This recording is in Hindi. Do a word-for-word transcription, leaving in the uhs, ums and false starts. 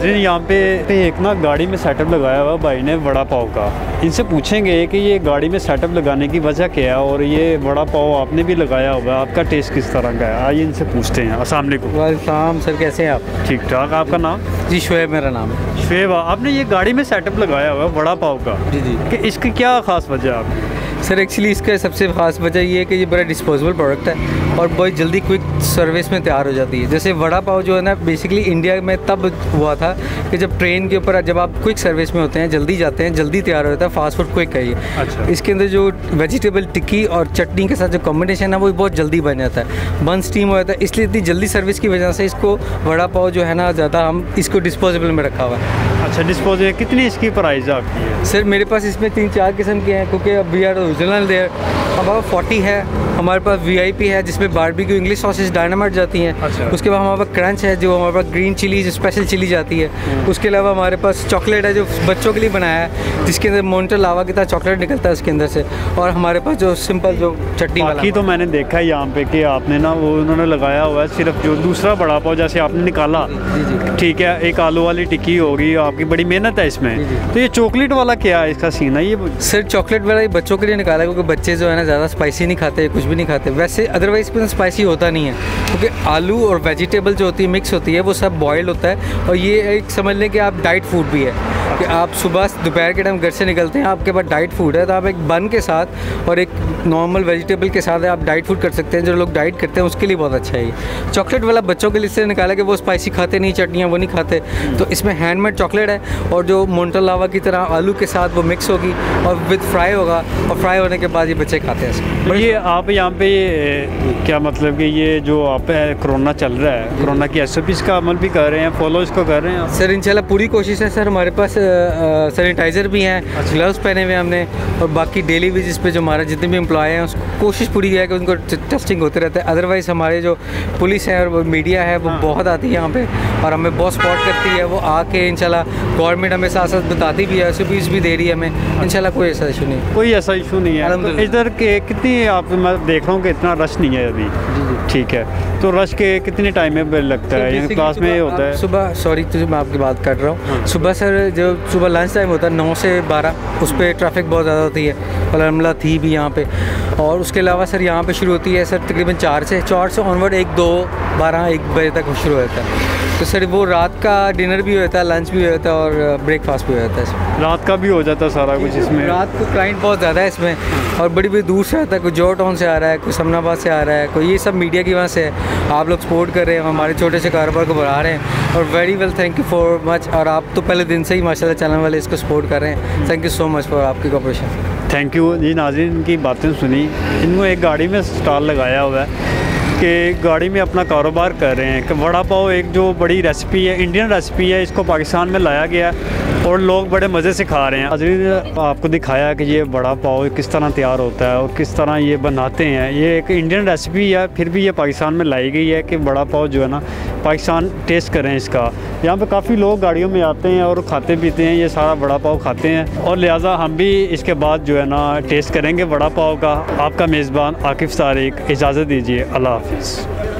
नाज़रीन यहाँ पे एक ना गाड़ी में सेटअप लगाया हुआ भाई ने वड़ा पाव का। इनसे पूछेंगे कि ये गाड़ी में सेटअप लगाने की वजह क्या है और ये वड़ा पाव आपने भी लगाया हुआ है, आपका टेस्ट किस तरह का है, आइए इनसे पूछते हैं। अस्सलाम वालेकुम। वालेकुम सर, कैसे हैं आप? ठीक ठाक। आपका नाम? जी शुएब मेरा नाम है। शुएब, आपने ये गाड़ी में सेटअप लगाया हुआ है वड़ा पाव का, जी जी, कि इसकी क्या ख़ास वजह है आपकी? सर एक्चुअली इसका सबसे ख़ास वजह ये है कि ये बड़ा डिस्पोजेबल प्रोडक्ट है और बहुत जल्दी क्विक सर्विस में तैयार हो जाती है। जैसे वड़ा पाव जो है ना, बेसिकली इंडिया में तब हुआ था कि जब ट्रेन के ऊपर जब आप क्विक सर्विस में होते हैं, जल्दी जाते हैं, जल्दी तैयार हो जाता है, फास्ट फूड क्विक है ये। अच्छा। इसके अंदर जो वेजिटेबल टिक्की और चटनी के साथ जो कॉम्बिनेशन है वो बहुत जल्दी बन जाता है, बन स्टीम हो जाता है। इसलिए इतनी जल्दी सर्विस की वजह से इसको वड़ा पाव जो है ना, ज़्यादा हम इसको डिस्पोजेबल में रखा हुआ है। अच्छा, डिस्पोजेबल। कितनी इसकी प्राइस आपकी है? सर मेरे पास इसमें तीन चार किस्म के हैं, क्योंकि अब वी आर ओरिजिनल देयर। अब फोर्टी है हमारे पास, वीआईपी है जिसमें बारबेक्यू इंग्लिश सॉसेज डायनामाइट जाती हैं। अच्छा। उसके बाद हमारे पास क्रंच है जो हमारे पास ग्रीन चिली स्पेशल चिली जाती है। उसके अलावा हमारे पास चॉकलेट है जो बच्चों के लिए बनाया है, जिसके अंदर मोन्टो लावा की तरह चॉकलेट निकलता है उसके अंदर से। और हमारे पास जो सिंपल जो चटनी वाला बाकी तो मैंने देखा है यहाँ पे कि आपने ना वो उन्होंने लगाया हुआ है सिर्फ जो दूसरा बड़ा पाव जैसे आपने निकाला, ठीक है, एक आलू वाली टिक्की होगी, आपकी बड़ी मेहनत है इसमें। तो ये चॉकलेट वाला क्या है, इसका सीन है ये? सर चॉकलेट वाला ये बच्चों के लिए निकाला है, क्योंकि बच्चे जो है ना ज़्यादा स्पाइसी नहीं खाते, कुछ भी नहीं खाते। वैसे अदरवाइज इसमें स्पाइसी होता नहीं है, क्योंकि आलू और वेजिटेबल जो होती है मिक्स होती है, वो सब बॉयल्ड होता है। और ये एक समझ लें कि आप डाइट फूड भी है, कि आप सुबह दोपहर के टाइम घर से निकलते हैं, आपके पास डाइट फूड है, तो आप एक बन के साथ और एक नॉर्मल वेजिटेबल के साथ आप डाइट फूड कर सकते हैं। जो लोग डाइट करते हैं उसके लिए बहुत अच्छा है ये। चॉकलेट वाला बच्चों के लिए इससे निकाला कि वो स्पाइसी खाते नहीं, चटनियाँ वो नहीं खाते, तो इसमें हैंडमेड चॉकलेट है और जो मोन्टो लावा की तरह आलू के साथ वो मिक्स होगी और विद फ्राई होगा, और फ्राई होने के बाद ये बच्चे खाते हैं इसको। ये आप यहाँ पे क्या मतलब कि ये जो आप कोरोना चल रहा है, कोरोना की एस ओ पीज़ का अमल भी कर रहे हैं, फॉलो इसको कर रहे हैं सर? इंशाल्लाह पूरी कोशिश है सर। हमारे पास सैनिटाइज़र भी हैं, ग्लव्स पहने हुए हमने, और बाकी डेली बेसिस पे जो हमारे जितने भी एम्प्लॉय हैं उसको कोशिश पूरी है कि उनको टेस्टिंग होते रहता है। अदरवाइज़ हमारे जो पुलिस है और मीडिया है वो बहुत आती है यहाँ पे और हमें बहुत सपोर्ट करती है। वो आके इंशाल्लाह गवर्नमेंट हमें साथ साथ बताती भी है, एस ओ पीज़ भी दे रही है हमें। इंशाल्लाह कोई ऐसा इशू नहीं, कोई ऐसा इशू नहीं है। तो इधर के कितनी आप, मैं देख रहा हूँ कि इतना रश नहीं है अभी, ठीक है, तो रश के कितने टाइम में लगता है? यहाँ क्लास में होता है सुबह, सॉरी तो मैं आपकी बात कर रहा हूँ, सुबह सर जो सुबह लंच टाइम होता है नौ से बारह, उस पर ट्रैफिक बहुत ज़्यादा होती है, अलहमदिल्ला थी भी यहाँ पे। और उसके अलावा सर यहाँ पे शुरू होती है सर तकरीबन चार से चार से ऑनवर्ड एक दो बारह एक बजे तक शुरू होता है। तो सर वो रात का डिनर भी होता है, लंच भी होता है और ब्रेकफास्ट भी होता है इसमें। रात का भी हो जाता है सारा कुछ इसमें? रात को क्लाइंट बहुत ज़्यादा है इसमें और बड़ी बड़ी दूर से आता है, कोई जो टाउन से आ रहा है, कोई समनाबाद से आ रहा है, कोई ये सब मीडिया की वजह से है। आप लोग सपोर्ट कर रहे हैं, हमारे छोटे से कारोबार को बढ़ा रहे हैं और very well thank you for much. और आप तो पहले दिन से ही माशाल्लाह चैनल वाले इसको सपोर्ट कर रहे हैं, thank you so much for आपकी कोऑपरेशन। Thank you ji. नाज़रीन इनकी बातें सुनी, इनको एक गाड़ी में स्टॉल लगाया हुआ है कि गाड़ी में अपना कारोबार कर रहे हैं कि वड़ा पाव एक जो बड़ी रेसिपी है, इंडियन रेसिपी है, इसको पाकिस्तान में लाया गया और लोग बड़े मज़े से खा रहे हैं। नाज़रीन आपको दिखाया कि ये वड़ा पाव किस तरह तैयार होता है और किस तरह ये बनाते हैं। ये एक इंडियन रेसिपी है, फिर भी ये पाकिस्तान में लाई गई है कि वड़ा पाव जो है ना पाकिस्तान टेस्ट करें इसका। यहाँ पे काफ़ी लोग गाड़ियों में आते हैं और खाते पीते हैं, ये सारा वड़ा पाव खाते हैं और लिहाजा हम भी इसके बाद जो है ना टेस्ट करेंगे वड़ा पाव का। आपका मेज़बान आकिफ़ तारिक, इजाज़त दीजिए, अल्लाह हाफ़िज़।